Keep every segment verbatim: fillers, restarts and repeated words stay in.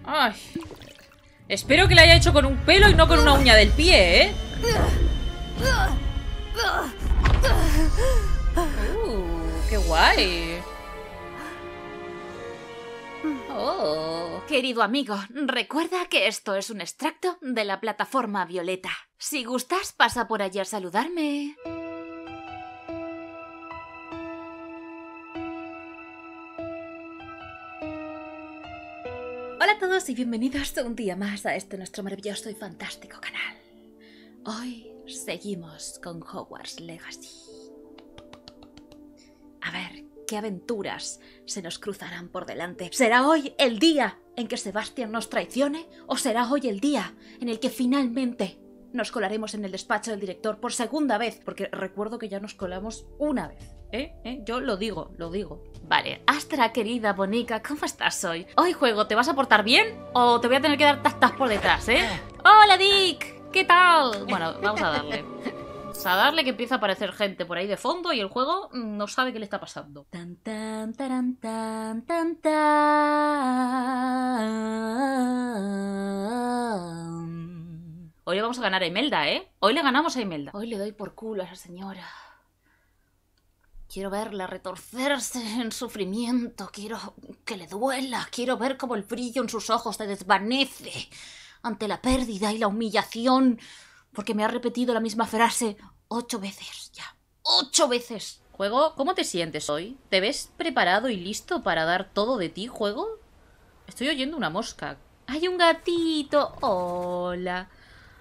Ay. Espero que la haya hecho con un pelo y no con una uña del pie, ¿eh? Uh, qué guay. Oh. Querido amigo, recuerda que esto es un extracto de la plataforma Violeta. Si gustas, pasa por allí a saludarme. Hola a todos y bienvenidos un día más a este nuestro maravilloso y fantástico canal. Hoy seguimos con Hogwarts Legacy. A ver, ¿qué aventuras se nos cruzarán por delante? ¿Será hoy el día en que Sebastian nos traicione? ¿O será hoy el día en el que finalmente nos colaremos en el despacho del director por segunda vez? Porque recuerdo que ya nos colamos una vez. ¿Eh? ¿Eh? Yo lo digo, lo digo. Vale, Astra, querida, bonica, ¿cómo estás hoy? Hoy, juego, ¿te vas a portar bien? ¿O te voy a tener que dar tastas por detrás, eh? ¡Hola, Dick! ¿Qué tal? Bueno, vamos a darle. Vamos a darle, que empieza a aparecer gente por ahí de fondo y el juego no sabe qué le está pasando. Tan tan taran tan tan tan. Hoy le vamos a ganar a Imelda, ¿eh? Hoy le ganamos a Imelda. Hoy le doy por culo a esa señora. Quiero verla retorcerse en sufrimiento, quiero que le duela, quiero ver cómo el brillo en sus ojos se desvanece ante la pérdida y la humillación, porque me ha repetido la misma frase ocho veces ya. ¡Ocho veces! Juego, ¿cómo te sientes hoy? ¿Te ves preparado y listo para dar todo de ti, juego? Estoy oyendo una mosca. ¡Hay un gatito! ¡Hola!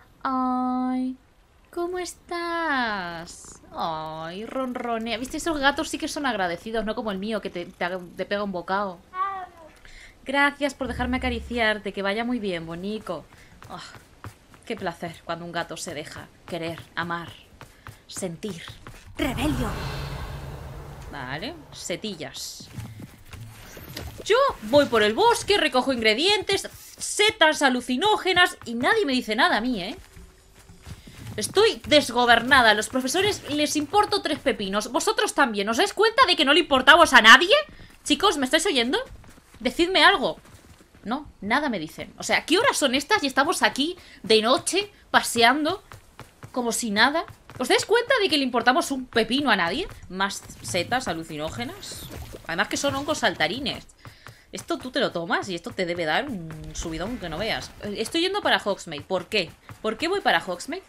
¡Ay! ¿Cómo estás? Ay, ronronea. ¿Viste? Esos gatos sí que son agradecidos, no como el mío que te, te, te pega un bocado. Gracias por dejarme acariciarte. Que vaya muy bien, bonico. Oh, qué placer cuando un gato se deja querer, amar, sentir. ¡Rebelio! Vale, setillas. Yo voy por el bosque, recojo ingredientes, setas alucinógenas y nadie me dice nada a mí, ¿eh? Estoy desgobernada. A los profesores les importo tres pepinos. Vosotros también. ¿Os dais cuenta de que no le importamos a nadie? Chicos, ¿me estáis oyendo? Decidme algo. No, nada me dicen. O sea, ¿qué horas son estas y estamos aquí de noche paseando como si nada? ¿Os dais cuenta de que le importamos un pepino a nadie? Más setas alucinógenas. Además que son hongos saltarines. Esto tú te lo tomas y esto te debe dar un subidón que no veas. Estoy yendo para Hogsmeade. ¿Por qué? ¿Por qué voy para Hogsmeade?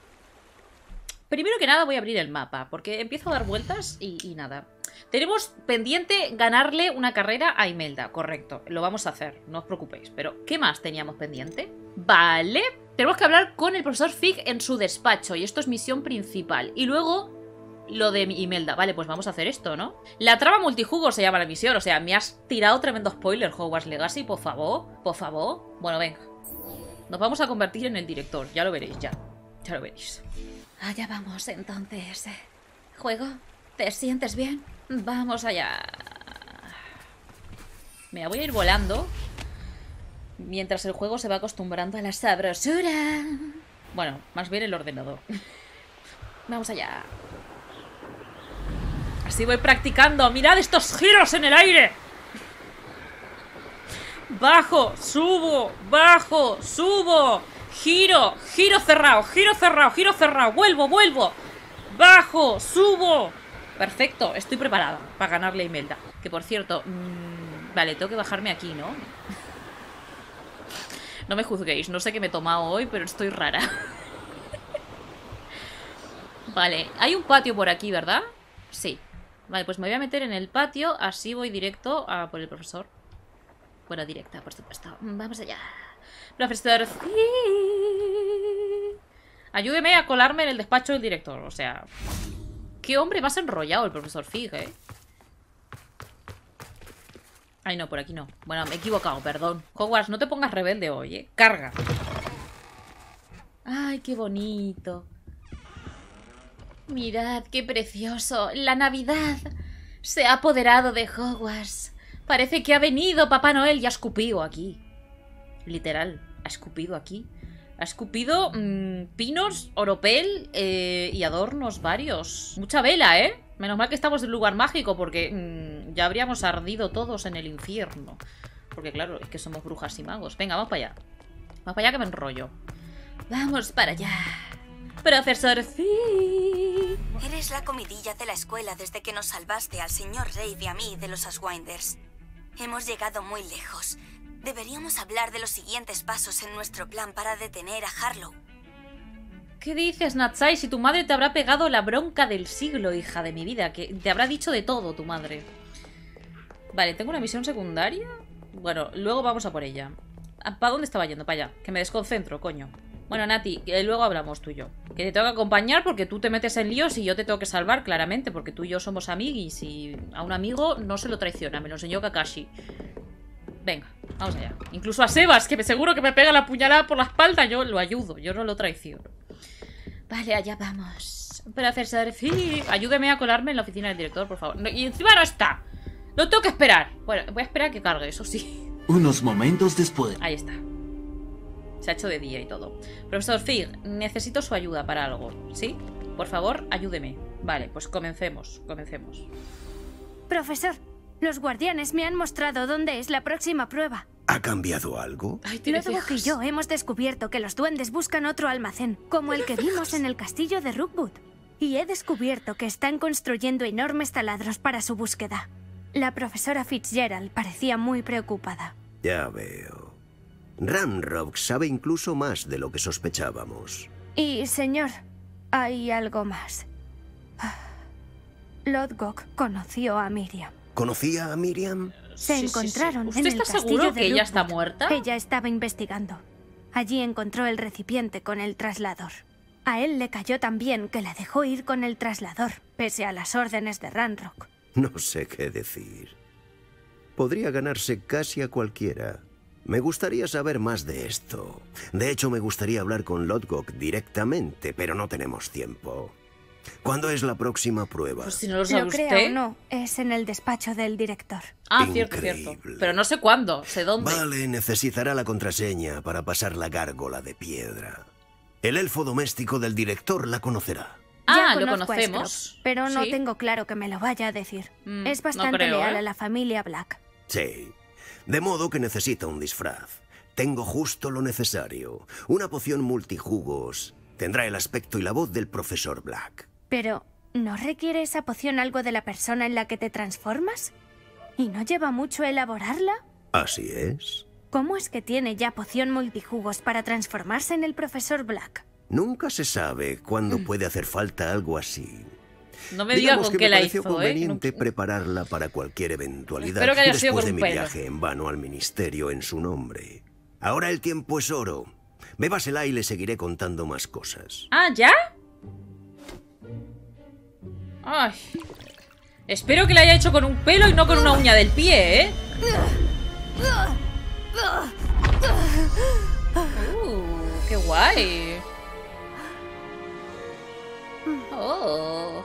Primero que nada voy a abrir el mapa, porque empiezo a dar vueltas y, y nada. Tenemos pendiente ganarle una carrera a Imelda, correcto. Lo vamos a hacer, no os preocupéis. Pero, ¿qué más teníamos pendiente? Vale, tenemos que hablar con el profesor Fig en su despacho y esto es misión principal. Y luego, lo de Imelda. Vale, pues vamos a hacer esto, ¿no? La trama multijugo se llama la misión, o sea, me has tirado tremendo spoiler, Hogwarts Legacy, por favor, por favor. Bueno, venga. Nos vamos a convertir en el director, ya lo veréis, ya. Ya lo veréis. Allá vamos, entonces. ¿Juego? ¿Te sientes bien? Vamos allá. Me voy a ir volando mientras el juego se va acostumbrando a la sabrosura. Bueno, más bien el ordenador. Vamos allá. Así voy practicando. ¡Mirad estos giros en el aire! Bajo, subo, bajo, subo. Giro, giro cerrado, giro cerrado, giro cerrado. Vuelvo, vuelvo. Bajo, subo. Perfecto, estoy preparada para ganarle a Imelda. Que por cierto, mmm, vale, tengo que bajarme aquí, ¿no? No me juzguéis, no sé qué me he tomado hoy, pero estoy rara. Vale, hay un patio por aquí, ¿verdad? Sí. Vale, pues me voy a meter en el patio. Así voy directo a por el profesor. Bueno, directa, por supuesto. Vamos allá. Profesor Fig. Ayúdeme a colarme en el despacho del director. O sea, qué hombre más enrollado el profesor Fig, ¿eh? Ay, no, por aquí no. Bueno, me he equivocado, perdón. Hogwarts, no te pongas rebelde hoy, ¿eh? Carga. Ay, qué bonito. Mirad, qué precioso. La Navidad se ha apoderado de Hogwarts. Parece que ha venido Papá Noel y ha escupido aquí. Literal, ha escupido aquí. Ha escupido mmm, pinos, oropel eh, y adornos varios. Mucha vela, ¿eh? Menos mal que estamos en un lugar mágico porque mmm, ya habríamos ardido todos en el infierno. Porque claro, es que somos brujas y magos. Venga, vamos para allá. Vamos para allá que me enrollo. Vamos para allá. Profesor Fig. Eres la comidilla de la escuela desde que nos salvaste al señor Rafe y a mí de los Ashwinders. Hemos llegado muy lejos. Deberíamos hablar de los siguientes pasos en nuestro plan para detener a Harlow. ¿Qué dices, Natsai? Si tu madre te habrá pegado la bronca del siglo, hija de mi vida. Que te habrá dicho de todo tu madre. Vale, ¿tengo una misión secundaria? Bueno, luego vamos a por ella. ¿Para dónde estaba yendo? Para allá. Que me desconcentro, coño. Bueno, Nati, que luego hablamos tú y yo. Que te tengo que acompañar porque tú te metes en líos y yo te tengo que salvar, claramente. Porque tú y yo somos amiguis y a un amigo no se lo traiciona. Me lo enseñó Kakashi. Venga, vamos allá. Incluso a Sebas, que me seguro que me pega la puñalada por la espalda, yo lo ayudo. Yo no lo traiciono. Vale, allá vamos. Profesor Fig, ayúdeme a colarme en la oficina del director, por favor. No, y encima no está. Lo tengo que esperar. Bueno, voy a esperar a que cargue, eso sí. Unos momentos después. Ahí está. Se ha hecho de día y todo. Profesor Fig, necesito su ayuda para algo. ¿Sí? Por favor, ayúdeme. Vale, pues comencemos. Comencemos. Profesor, los guardianes me han mostrado dónde es la próxima prueba. ¿Ha cambiado algo? Ay, tiene Lodgok y yo hemos descubierto que los duendes buscan otro almacén, como el que vimos en el castillo de Rookwood. Y he descubierto que están construyendo enormes taladros para su búsqueda. La profesora Fitzgerald parecía muy preocupada. Ya veo. Ranrock sabe incluso más de lo que sospechábamos. Y, señor, hay algo más. Lodgok conoció a Miriam. ¿Conocía a Miriam? Se Sí, sí, encontraron sí. en ¿Usted el está castillo seguro de que ella está Rookwood. muerta? Ella estaba investigando. Allí encontró el recipiente con el traslador. A él le cayó tan bien que la dejó ir con el traslador, pese a las órdenes de Ranrock. No sé qué decir. Podría ganarse casi a cualquiera. Me gustaría saber más de esto. De hecho, me gustaría hablar con Lodgok directamente, pero no tenemos tiempo. ¿Cuándo es la próxima prueba? Pues si no lo sabe Lo crea usted. o no, es en el despacho del director. Ah, cierto, cierto. Increíble. Pero no sé cuándo, sé dónde. Vale, necesitará la contraseña para pasar la gárgola de piedra. El elfo doméstico del director la conocerá. Ah, Ya lo conozco a conocemos. Scrooge, pero no Sí. tengo claro que me lo vaya a decir. Mm, es no bastante creo, leal ¿eh? a la familia Black. Sí. De modo que necesita un disfraz. Tengo justo lo necesario. Una poción multijugos. Tendrá el aspecto y la voz del profesor Black. Pero, ¿no requiere esa poción algo de la persona en la que te transformas? ¿Y no lleva mucho elaborarla? Así es. ¿Cómo es que tiene ya poción multijugos para transformarse en el profesor Black? Nunca se sabe cuándo puede hacer falta algo así. No me diga Digamos con que qué me la pareció hizo, ¿eh? conveniente No- prepararla para cualquier eventualidad Espero que haya sido después con de un mi pelo. viaje en vano al ministerio en su nombre. Ahora el tiempo es oro. Bébasela y le seguiré contando más cosas. Ah, ¿ya? Ay. Espero que la haya hecho con un pelo y no con una uña del pie, ¿eh? Uh, qué guay. Oh.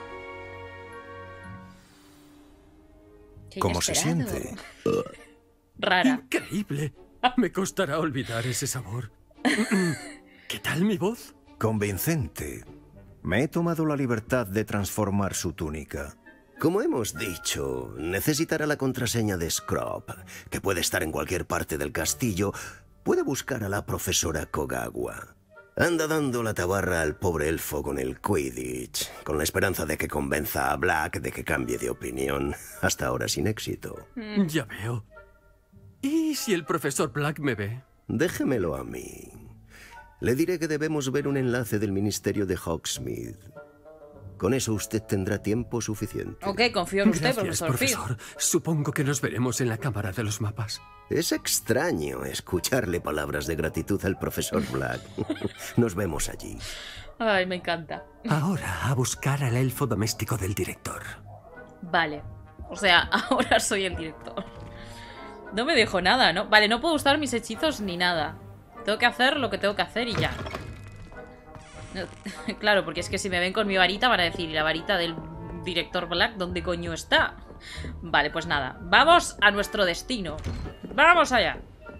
Qué ¿Cómo se inesperado. siente? Rara. Increíble. Me costará olvidar ese sabor. ¿Qué tal mi voz? Convincente. Me he tomado la libertad de transformar su túnica. Como hemos dicho, necesitará la contraseña de Scrub, que puede estar en cualquier parte del castillo. Puede buscar a la profesora Kogawa. Anda dando la tabarra al pobre elfo con el Quidditch, con la esperanza de que convenza a Black de que cambie de opinión. Hasta ahora sin éxito. Ya veo. ¿Y si el profesor Black me ve? Déjemelo a mí. Le diré que debemos ver un enlace del Ministerio de Hogsmeade. Con eso usted tendrá tiempo suficiente. Ok, confío en usted, Gracias, profesor Fig. profesor. Supongo que nos veremos en la cámara de los mapas. Es extraño escucharle palabras de gratitud al profesor Black. Nos vemos allí. Ay, me encanta. Ahora a buscar al elfo doméstico del director. Vale. O sea, ahora soy el director. No me dejo nada, ¿no? Vale, no puedo usar mis hechizos ni nada. Tengo que hacer lo que tengo que hacer y ya. No, claro, porque es que si me ven con mi varita van a decir, ¿y la varita del director Black dónde coño está? Vale, pues nada. Vamos a nuestro destino. ¡Vamos allá!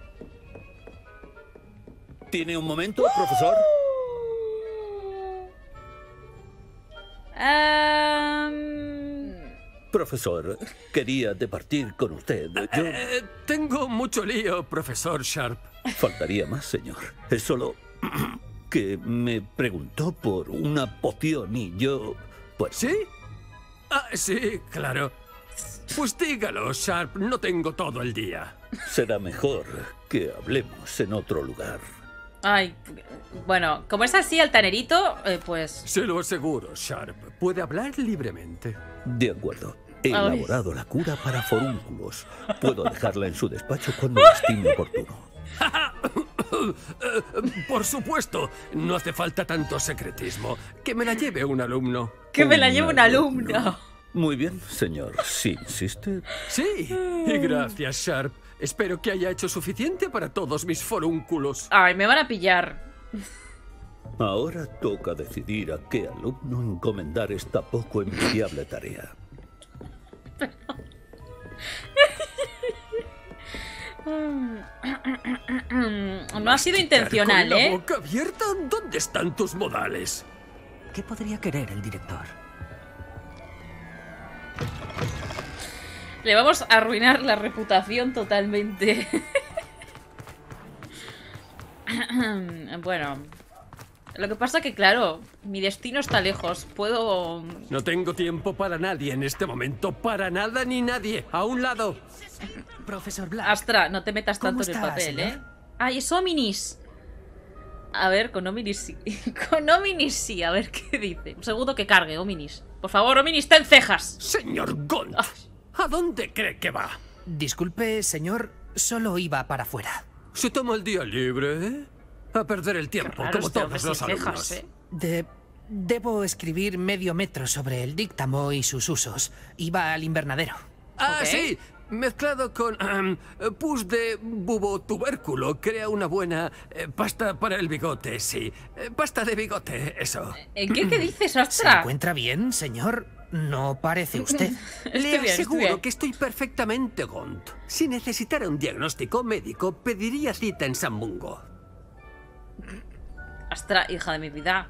¿Tiene un momento, profesor? Um, Profesor, quería departir con usted. Yo... Eh, tengo mucho lío, profesor Sharp. Faltaría más, señor. Es solo que me preguntó por una poción y yo... Pues... ¿Sí? Ah, sí, claro. Pues dígalo, Sharp. No tengo todo el día. Será mejor que hablemos en otro lugar. Ay, bueno, como es así altanerito, eh, pues... Se lo aseguro, Sharp. Puede hablar libremente. De acuerdo. He Ay. elaborado la cura para forúnculos. Puedo dejarla en su despacho cuando la estime oportuno. Por supuesto, no hace falta tanto secretismo. Que me la lleve un alumno. Que me la Un lleve un alumno. Muy bien, señor. Si insiste... Sí, y gracias, Sharp. Espero que haya hecho suficiente para todos mis forúnculos. Ay, me van a pillar. Ahora toca decidir a qué alumno encomendar esta poco envidiable tarea. No ha sido intencional, ¿Con la ¿eh? boca abierta? ¿Dónde están tus modales? ¿Qué podría querer el director? Le vamos a arruinar la reputación totalmente. Bueno, lo que pasa que, claro, mi destino está lejos. Puedo... No tengo tiempo para nadie en este momento. Para nada ni nadie. A un lado. Profesor Black. Astra, no te metas ¿Cómo tanto en el está, papel, señor? ¿eh? Ay, es Ominis. A ver, con Ominis sí. Con Ominis sí, a ver qué dice. Un segundo que cargue, Ominis. Por favor, Ominis, ten cejas. Señor Gont, Ah. ¿a dónde cree que va? Disculpe, señor, solo iba para afuera. Se toma el día libre, ¿eh? A perder el tiempo, Claro, como este hombre todos los sin cejas, alumnos. ¿eh? De... Debo escribir medio metro sobre el díctamo y sus usos. Iba al invernadero. Ah, Ok. sí. Mezclado con um, pus de bubotubérculo, crea una buena eh, pasta para el bigote, sí. Eh, pasta de bigote, eso. ¿En qué, qué dices, ¿Se Astra? encuentra bien, señor? No parece usted. Estoy Le bien, estoy aseguro bien. que estoy perfectamente Gont. Si necesitara un diagnóstico médico, pediría cita en San Mungo. Astra, hija de mi vida.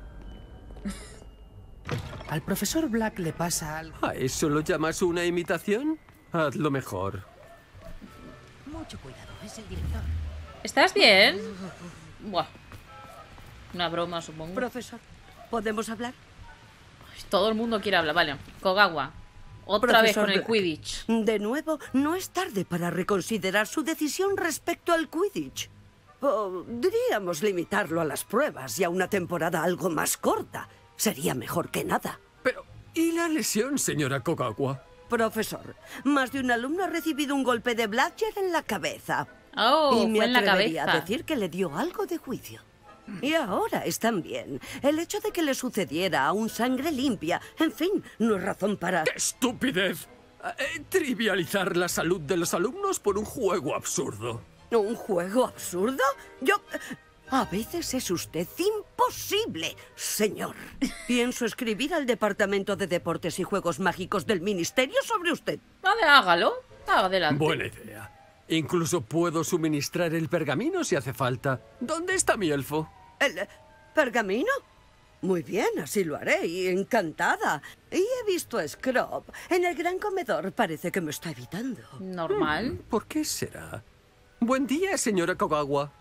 Al profesor Black le pasa algo. ¿A eso lo llamas una imitación? Hazlo mejor. Mucho cuidado, es el director. ¿Estás bien? Buah. Una broma, supongo. Profesor, ¿podemos hablar? Todo el mundo quiere hablar. Vale, Kogawa. Otra Profesor vez con el Black. Quidditch. De nuevo, no es tarde para reconsiderar su decisión respecto al Quidditch. Podríamos limitarlo a las pruebas y a una temporada algo más corta. Sería mejor que nada. Pero, ¿y la lesión, señora Kogawa? Profesor, más de un alumno ha recibido un golpe de Bladger en la cabeza. Oh, y me fue en la atrevería cabeza. a decir que le dio algo de juicio. Y ahora están bien. El hecho de que le sucediera a un sangre limpia, en fin, no es razón para... ¡Qué estupidez! Eh, trivializar la salud de los alumnos por un juego absurdo. ¿Un juego absurdo? Yo... A veces es usted imposible, señor. Pienso escribir al Departamento de Deportes y Juegos Mágicos del Ministerio sobre usted. Vale, hágalo. Adelante. Buena idea. Incluso puedo suministrar el pergamino si hace falta. ¿Dónde está mi elfo? ¿El eh, pergamino? Muy bien, así lo haré, y encantada. Y he visto a Scrub en el gran comedor. Parece que me está evitando. Normal. ¿Por qué será? Buen día, señora Kogawa.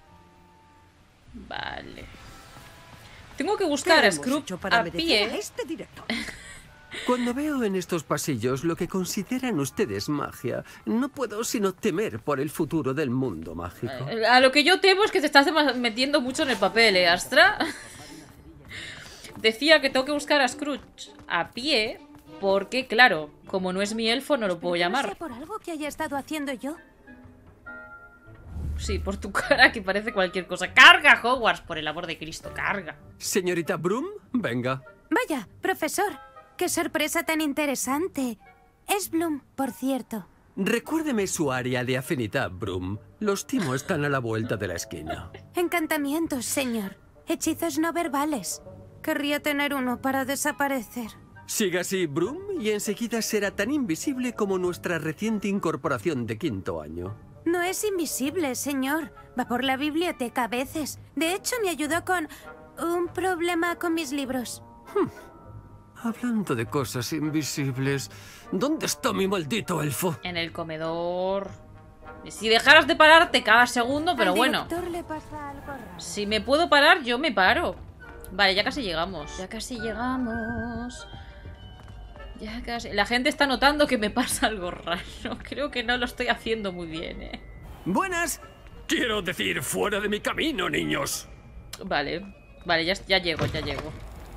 Vale. Tengo que buscar a ¿Qué hemos Scrooge hecho para a merecer pie. a este director? Cuando veo en estos pasillos lo que consideran ustedes magia, no puedo sino temer por el futuro del mundo mágico. Eh, A lo que yo temo es que te estás dema- metiendo mucho en el papel, ¿eh, Astra? Decía que tengo que buscar a Scrooge a pie porque, claro, como no es mi elfo, no lo puedo ¿No sea llamar. por algo que haya estado haciendo yo? Sí, por tu cara que parece cualquier cosa. ¡Carga, Hogwarts! Por el amor de Cristo, carga. Señorita Broom, venga. Vaya, profesor, qué sorpresa tan interesante. Es Bloom, por cierto. Recuérdeme su área de afinidad, Broom. Los timos están a la vuelta de la esquina. Encantamientos, señor. Hechizos no verbales. Querría tener uno para desaparecer. Siga así, Broom, y enseguida será tan invisible como nuestra reciente incorporación de quinto año. No es invisible, señor. Va por la biblioteca a veces. De hecho, me ayudó con un problema con mis libros. Hablando de cosas invisibles, ¿dónde está mi maldito elfo? En el comedor. Si dejaras de pararte cada segundo, pero bueno. Le pasa algo raro. Si me puedo parar, yo me paro. Vale, ya casi llegamos. Ya casi llegamos. Ya casi... La gente está notando que me pasa algo raro. Creo que no lo estoy haciendo muy bien, ¿eh? Buenas. Quiero decir, fuera de mi camino, niños. Vale. Vale, ya, ya llego, ya llego.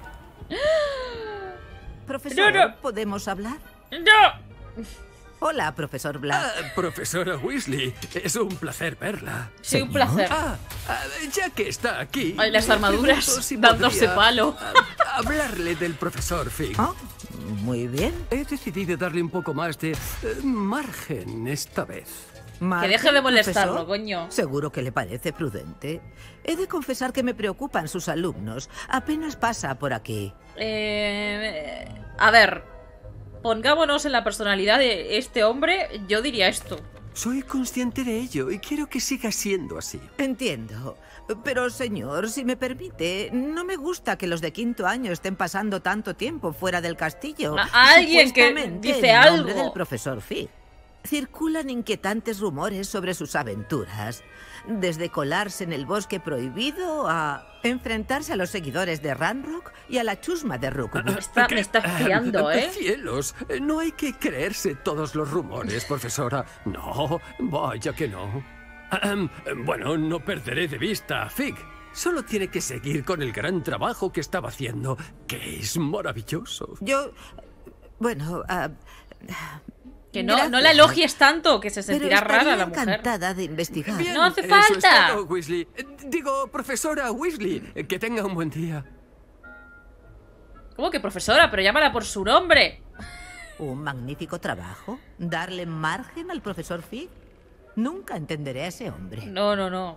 Profesor, No, no. ¿podemos hablar? ¡No! Hola, profesor Black. Ah, profesora Weasley, es un placer verla. Sí, un placer. Ah, ah, ya que está aquí... Ay, las me armaduras pregunto si dándose podría, palo. ah, hablarle del profesor Fig. Ah, muy bien. He decidido darle un poco más de eh, margen esta vez. Que deje de molestarlo, profesor. coño. Seguro que le parece prudente. He de confesar que me preocupan sus alumnos. Apenas pasa por aquí. Eh, a ver, pongámonos en la personalidad de este hombre. Yo diría esto. Soy consciente de ello y quiero que siga siendo así. Entiendo. Pero, señor, si me permite, no me gusta que los de quinto año estén pasando tanto tiempo fuera del castillo. A- alguien que Supuestamente dice en nombre algo. del profesor Fig. Circulan inquietantes rumores sobre sus aventuras, desde colarse en el bosque prohibido a enfrentarse a los seguidores de Ranrock y a la chusma de Rookwood. Está, me está espiando, ¿eh? Cielos, no hay que creerse todos los rumores, profesora. No, vaya que no. Ahem, Bueno, no perderé de vista a Fig. Solo tiene que seguir con el gran trabajo que estaba haciendo, que es maravilloso. Yo... Bueno... ah, Que no, gracias. no la elogies tanto, que se Pero sentirá estaría rara la mujer. encantada de investigar. Bien, No hace eso falta. es todo, Weasley. Eh, Digo, profesora Weasley, eh, que tenga un buen día. ¿Cómo que profesora? Pero llámala por su nombre. Un magnífico trabajo. Darle margen al profesor Fig. Nunca entenderé a ese hombre. No, no, no.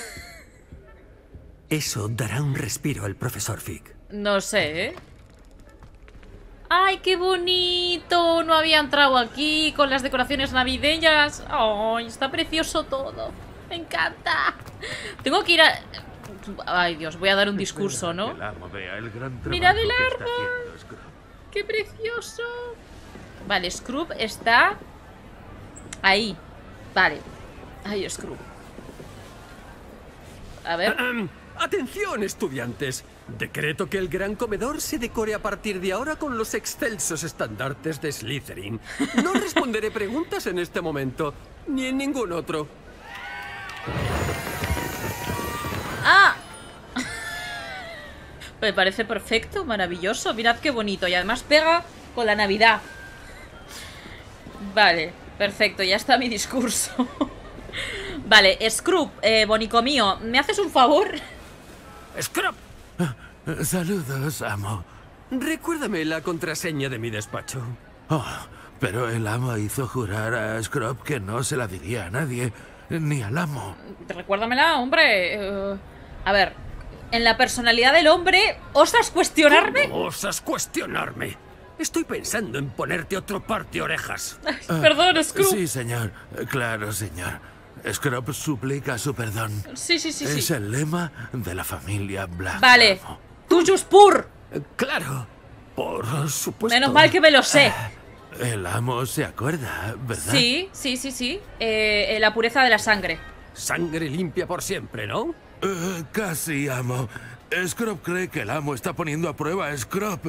Eso dará un respiro al profesor Fig. No sé, ¿eh? ¡Ay, qué bonito! No había entrado aquí con las decoraciones navideñas. ¡Ay, está precioso todo! ¡Me encanta! Tengo que ir a... Ay, Dios, voy a dar un discurso, ¿no? ¡Mirad el árbol! ¡Qué precioso! Vale, Scrooge está... ahí. Vale. Ahí, Scrooge. A ver... Ahem, Atención, estudiantes. Decreto que el gran comedor se decore a partir de ahora con los excelsos estandartes de Slytherin. No responderé preguntas en este momento, ni en ningún otro. ¡Ah! Me parece perfecto, maravilloso. Mirad qué bonito. Y además pega con la Navidad. Vale, perfecto. Ya está mi discurso. Vale, Scrooge, eh, bonico mío, ¿me haces un favor? ¡Scrub! Saludos, amo. Recuérdame la contraseña de mi despacho. Oh, pero el amo hizo jurar a Scrub que no se la diría a nadie, ni al amo. Recuérdamela, hombre. Eh, a ver, en la personalidad del hombre, ¿osas cuestionarme? ¿Cómo osas cuestionarme? Estoy pensando en ponerte otro par de orejas. Ay, perdón, Scrooge. Sí, señor. Claro, señor. Scrub suplica su perdón. Sí, sí, sí, Es sí. el lema de la familia Black. Vale. ¡Tuyos pur! Claro, por supuesto. Menos mal que me lo sé. El amo se acuerda, ¿verdad? Sí, sí, sí, sí. Eh, eh, la pureza de la sangre. Sangre limpia por siempre, ¿no? Eh, casi, amo. Scrub cree que el amo está poniendo a prueba a Scrub.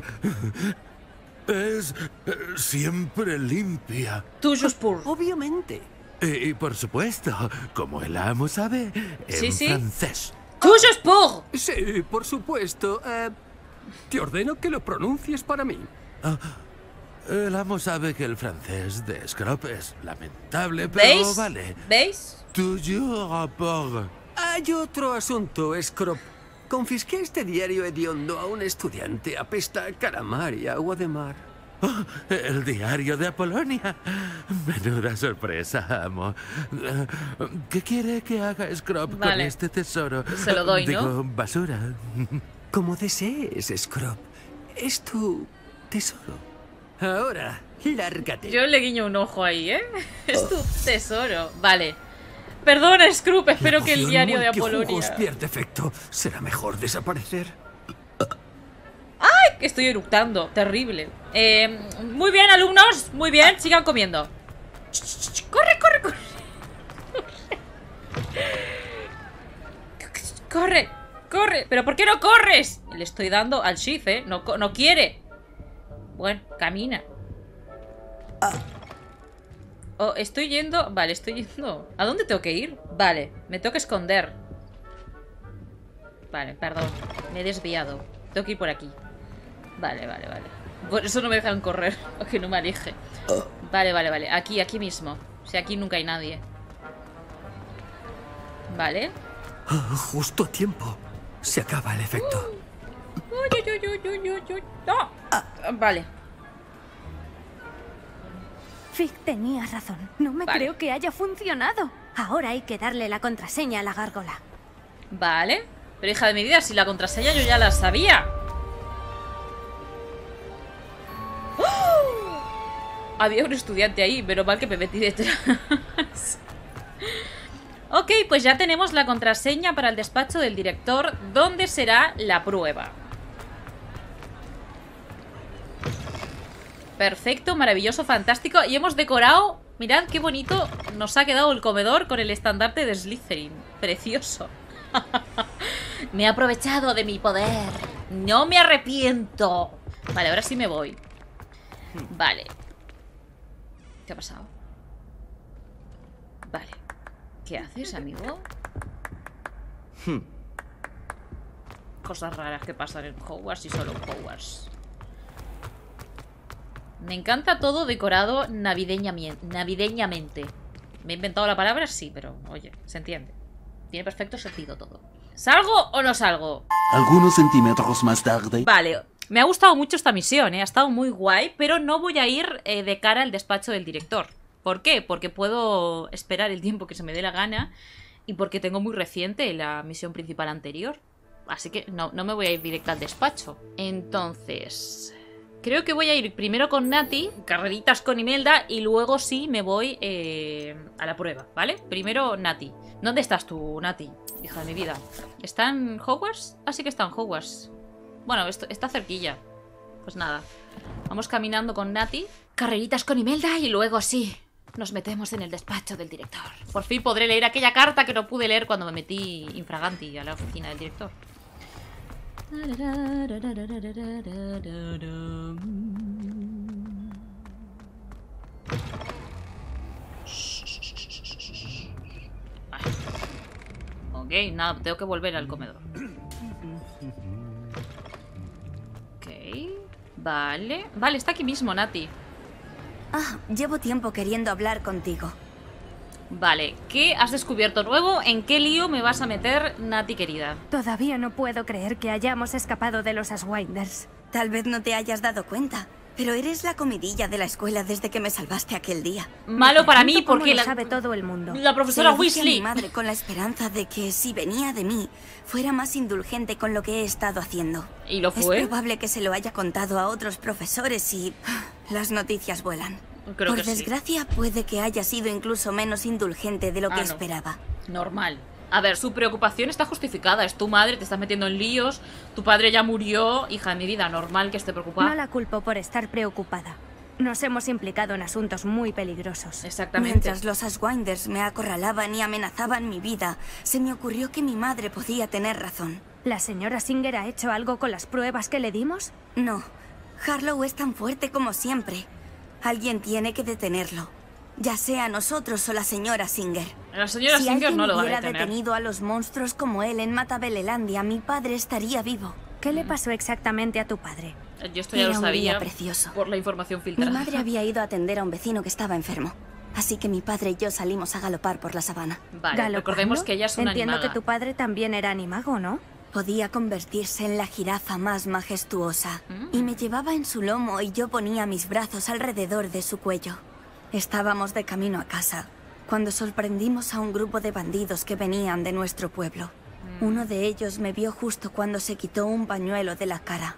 Es eh, siempre limpia. Tuyos pur. Obviamente. Y, y por supuesto, como el amo sabe, en Sí, sí. francés. ¡Tuyos pur! Sí, por supuesto. Eh, te ordeno que lo pronuncies para mí. Ah, el amo sabe que el francés de Scrub es lamentable, pero ¿Veis? vale. ¿Veis? Toujours rapport. Hay otro asunto, Scrub. Confisqué este diario hediondo a un estudiante. Apesta a calamar y agua de mar. Oh, el diario de Apolonia. Menuda sorpresa, amo. Eh, ¿Qué quiere que haga Scrub con Vale. este tesoro? Se lo doy, ¿no? Digo, basura. Como desees, Scrub. Es tu tesoro. Ahora, lárgate. Yo le guiño un ojo ahí, ¿eh? Es tu tesoro. Vale. Perdona, Scrooge, espero La que el poción diario de multijugos Apolonia... pierde efecto. Será mejor desaparecer. ¡Ay, Que estoy eructando, terrible. Eh, muy bien, alumnos, muy bien, sigan comiendo. Corre, corre, corre. Corre, corre. ¿Pero por qué no corres? Le estoy dando al shift, ¿eh? No, no quiere. Bueno, camina. Oh, estoy yendo... Vale, estoy yendo... ¿A dónde tengo que ir? Vale, me tengo que esconder. Vale, perdón. Me he desviado. Tengo que ir por aquí. Vale, vale, vale. Por eso no me dejan correr. Porque no me elige. Vale, vale, vale. Aquí, aquí mismo. O sea, aquí nunca hay nadie. Vale. Oh, justo a tiempo. Se acaba el efecto. Uy, uy, uy, uy, uy, uy. No. Ah, vale. Fig tenía razón. No me Vale. creo que haya funcionado. Ahora hay que darle la contraseña a la gárgola. Vale. Pero hija de mi vida, si la contraseña yo ya la sabía. ¡Oh! Había un estudiante ahí, pero mal que me metí detrás. Ok, pues ya tenemos la contraseña para el despacho del director, donde será la prueba. Perfecto, maravilloso, fantástico. Y hemos decorado, mirad qué bonito nos ha quedado el comedor con el estandarte de Slytherin. Precioso. Me he aprovechado de mi poder. No me arrepiento. Vale, ahora sí me voy. Vale. ¿Qué ha pasado? Vale. ¿Qué haces, amigo? Hmm. Cosas raras que pasan en Hogwarts y solo en Hogwarts. Me encanta todo decorado navideñami- navideñamente. ¿Me he inventado la palabra? Sí, pero oye, se entiende. Tiene perfecto sentido todo. ¿Salgo o no salgo? Algunos centímetros más tarde. Vale, me ha gustado mucho esta misión, ¿eh? Ha estado muy guay, pero no voy a ir eh, de cara al despacho del director. ¿Por qué? Porque puedo esperar el tiempo que se me dé la gana y porque tengo muy reciente la misión principal anterior. Así que no, no me voy a ir directa al despacho. Entonces... creo que voy a ir primero con Natty, carreritas con Imelda, y luego sí me voy eh, a la prueba, ¿vale? Primero Natty. ¿Dónde estás tú, Natty? Hija de mi vida. ¿Está en Hogwarts? Ah, sí que está en Hogwarts. Bueno, esto, está cerquilla. Pues nada. Vamos caminando con Natty. Carreritas con Imelda y luego sí, nos metemos en el despacho del director. Por fin podré leer aquella carta que no pude leer cuando me metí infraganti a la oficina del director. Ok, nada, tengo que volver al comedor. Ok, vale. Vale, está aquí mismo, Natty. Ah, llevo tiempo queriendo hablar contigo. Vale, ¿qué has descubierto nuevo? ¿En qué lío me vas a meter, Natty querida? Todavía no puedo creer que hayamos escapado de los Aswinders. Tal vez no te hayas dado cuenta, pero eres la comidilla de la escuela desde que me salvaste aquel día. Malo para mí Como porque lo la, sabe todo el mundo. la profesora Se lo dije a Weasley... mi madre con la esperanza de que, si venía de mí, fuera más indulgente con lo que he estado haciendo. ¿Y lo fue? Es probable que se lo haya contado a otros profesores y las noticias vuelan. Creo Por que sí. desgracia, puede que haya sido incluso menos indulgente de lo que Ah, no. esperaba. Normal. A ver, su preocupación está justificada. Es tu madre, te estás metiendo en líos. Tu padre ya murió. Hija de mi vida, normal que esté preocupada. No la culpo por estar preocupada. Nos hemos implicado en asuntos muy peligrosos. Exactamente. Mientras los Aswinders me acorralaban y amenazaban mi vida, se me ocurrió que mi madre podía tener razón. ¿La señora Singer ha hecho algo con las pruebas que le dimos? No, Harlow es tan fuerte como siempre. Alguien tiene que detenerlo. Ya sea nosotros o la señora Singer. La señora si Singer alguien no lo va a hubiera detener. detenido a los monstruos como él en Matabelelandia, mi padre estaría vivo. ¿Qué le pasó exactamente a tu padre? Yo esto ya Era lo un sabía día precioso. por la información Mi filtrada. madre había ido a atender a un vecino que estaba enfermo. Así que mi padre y yo salimos a galopar por la sabana. Vale, ¿Galopando? recordemos que ella es una Entiendo animaga. que tu padre también era animago, ¿no? Podía convertirse en la jirafa más majestuosa. Mm. Y me llevaba en su lomo y yo ponía mis brazos alrededor de su cuello. Estábamos de camino a casa, cuando sorprendimos a un grupo de bandidos que venían de nuestro pueblo. Mm. Uno de ellos me vio justo cuando se quitó un pañuelo de la cara.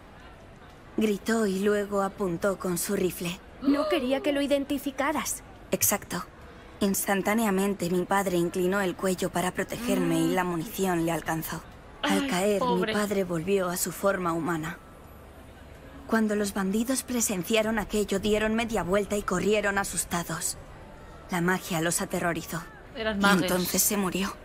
Gritó y luego apuntó con su rifle. No quería que lo identificaras. Exacto. Instantáneamente mi padre inclinó el cuello para protegerme y la munición le alcanzó. Al Ay, caer, pobre. mi padre volvió a su forma humana. Cuando los bandidos presenciaron aquello, dieron media vuelta y corrieron asustados. La magia los aterrorizó. Eran y magos. entonces se murió.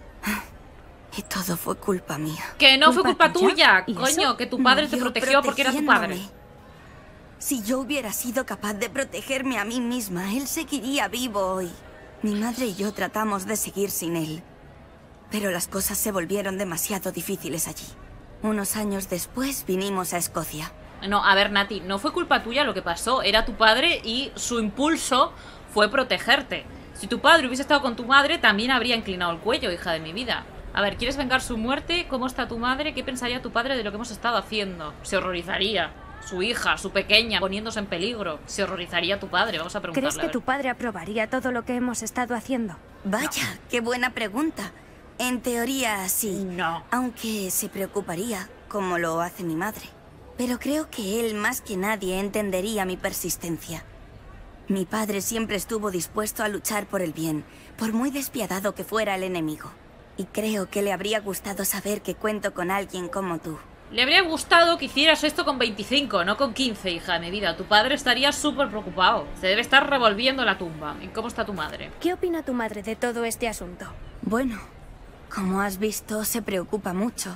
Y todo fue culpa mía. Que no fue culpa ¿Tuya? tuya, coño, que tu padre te Murió protegió porque era tu padre. protegiéndome. Si yo hubiera sido capaz de protegerme a mí misma, él seguiría vivo hoy. Mi madre y yo tratamos de seguir sin él. Pero las cosas se volvieron demasiado difíciles allí. Unos años después vinimos a Escocia. No, a ver, Nati, no fue culpa tuya lo que pasó. Era tu padre y su impulso fue protegerte. Si tu padre hubiese estado con tu madre, también habría inclinado el cuello, hija de mi vida. A ver, ¿quieres vengar su muerte? ¿Cómo está tu madre? ¿Qué pensaría tu padre de lo que hemos estado haciendo? Se horrorizaría. Su hija, su pequeña, poniéndose en peligro. Se horrorizaría tu padre. Vamos a preguntarle. ¿Crees que tu padre aprobaría todo lo que hemos estado haciendo? Vaya, qué buena pregunta. En teoría, sí. No. Aunque se preocuparía, como lo hace mi madre. Pero creo que él, más que nadie, entendería mi persistencia. Mi padre siempre estuvo dispuesto a luchar por el bien, por muy despiadado que fuera el enemigo. Y creo que le habría gustado saber que cuento con alguien como tú. Le habría gustado que hicieras esto con veinticinco, no con quince, hija de mi vida. Tu padre estaría súper preocupado. Se debe estar revolviendo la tumba. ¿Y cómo está tu madre? ¿Qué opina tu madre de todo este asunto? Bueno, como has visto, se preocupa mucho.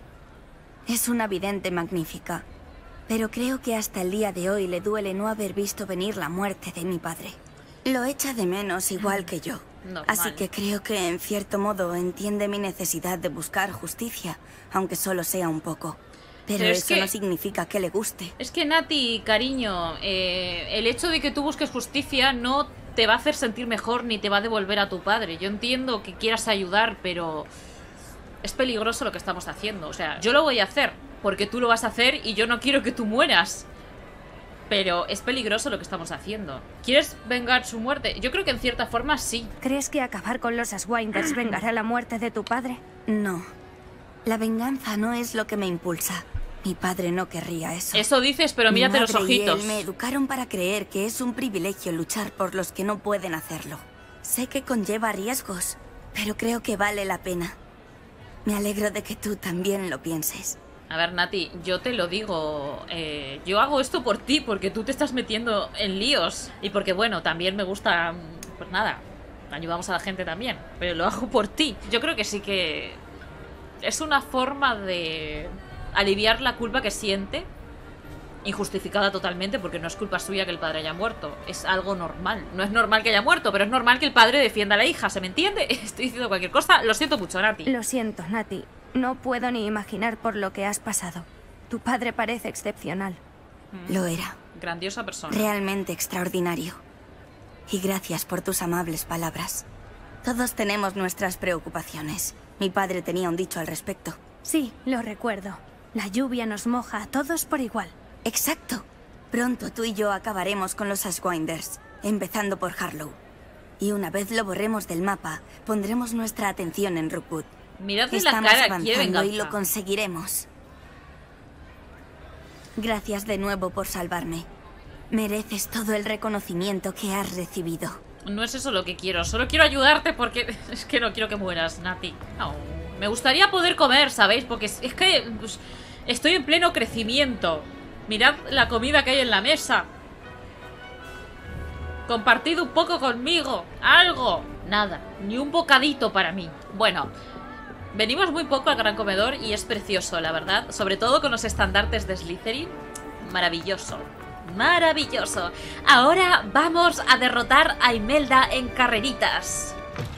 Es una vidente magnífica. Pero creo que hasta el día de hoy le duele no haber visto venir la muerte de mi padre. Lo echa de menos igual que yo. Normal. Así que creo que en cierto modo entiende mi necesidad de buscar justicia, aunque solo sea un poco. Pero, Pero es eso que- no significa que le guste. Es que, Nati, cariño, eh, el hecho de que tú busques justicia no te va a hacer sentir mejor ni te va a devolver a tu padre. Yo entiendo que quieras ayudar, pero es peligroso lo que estamos haciendo. O sea, yo lo voy a hacer porque tú lo vas a hacer y yo no quiero que tú mueras. Pero es peligroso lo que estamos haciendo. ¿Quieres vengar su muerte? Yo creo que en cierta forma sí. ¿Crees que acabar con los Aswinders vengará la muerte de tu padre? No. La venganza no es lo que me impulsa. Mi padre no querría eso. Eso dices, pero Mi mírate los madre y ojitos. él me educaron para creer que es un privilegio luchar por los que no pueden hacerlo. Sé que conlleva riesgos, pero creo que vale la pena. Me alegro de que tú también lo pienses. A ver, Nati, yo te lo digo, eh, yo hago esto por ti, porque tú te estás metiendo en líos. Y porque, bueno, también me gusta, pues nada, ayudamos a la gente también, pero lo hago por ti. Yo creo que sí que es una forma de aliviar la culpa que siente, injustificada totalmente, porque no es culpa suya que el padre haya muerto, es algo normal. No es normal que haya muerto, pero es normal que el padre defienda a la hija, ¿se me entiende? Estoy diciendo cualquier cosa, lo siento mucho, Nati. Lo siento, Nati. No puedo ni imaginar por lo que has pasado. Tu padre parece excepcional. Lo era. Grandiosa persona. Realmente extraordinario. Y gracias por tus amables palabras. Todos tenemos nuestras preocupaciones. Mi padre tenía un dicho al respecto. Sí, lo recuerdo. La lluvia nos moja a todos por igual. Exacto. Pronto tú y yo acabaremos con los Aswinders, empezando por Harlow. Y una vez lo borremos del mapa, pondremos nuestra atención en Rookwood. Miradle la Estamos cara, quiere avanzando y venganza. lo conseguiremos. Gracias de nuevo por salvarme. Mereces todo el reconocimiento que has recibido. No es eso lo que quiero, solo quiero ayudarte porque es que no quiero que mueras, Nati. No. Me gustaría poder comer, ¿sabéis? Porque es, es que pues, estoy en pleno crecimiento. Mirad la comida que hay en la mesa. Compartid un poco conmigo. Algo. Nada. Ni un bocadito para mí. Bueno, venimos muy poco al gran comedor y es precioso, la verdad. Sobre todo con los estandartes de Slytherin. Maravilloso. Maravilloso. Ahora vamos a derrotar a Imelda en carreritas.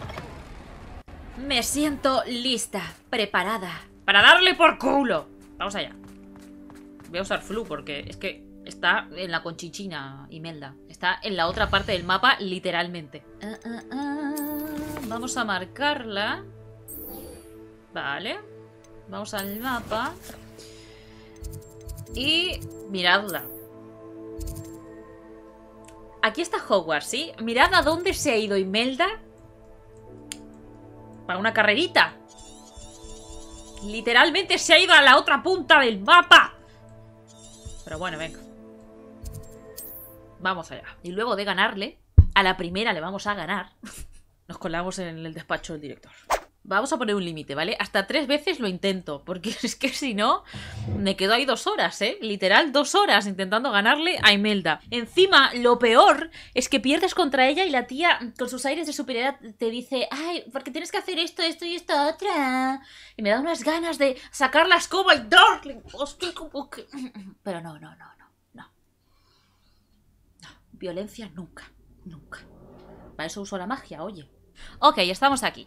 Me siento lista, preparada para darle por culo. Vamos allá. Voy a usar flu porque es que está en la Conchichina, Imelda. Está en la otra parte del mapa, literalmente. Ah, ah, ah. Vamos a marcarla. Vale. Vamos al mapa. Y miradla. Aquí está Hogwarts, ¿sí? Mirad a dónde se ha ido Imelda. Para una carrerita. Literalmente se ha ido a la otra punta del mapa. Pero bueno, venga. Vamos allá. Y luego de ganarle, a la primera le vamos a ganar. Nos colamos en el despacho del director. vamos a poner un límite, ¿vale? Hasta tres veces lo intento, porque es que si no, me quedo ahí dos horas, ¿eh? Literal, dos horas intentando ganarle a Imelda. Encima, lo peor es que pierdes contra ella y la tía, con sus aires de superioridad, te dice, ay, porque tienes que hacer esto, esto y esto otra. Y me da unas ganas de sacar la escoba y darle. Hostia, como que... Pero no, no, no, no, no. No, violencia nunca, nunca. Para eso uso la magia, oye. Ok, estamos aquí.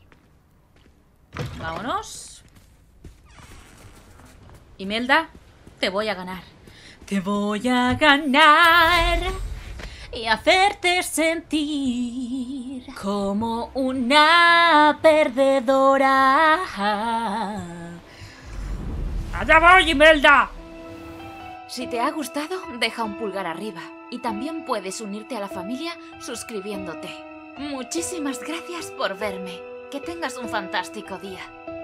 Vámonos. Imelda, te voy a ganar. Te voy a ganar y hacerte sentir como una perdedora. ¡Allá voy, Imelda! Si te ha gustado, deja un pulgar arriba. Y también puedes unirte a la familia suscribiéndote. Muchísimas gracias por verme. Que tengas un fantástico día.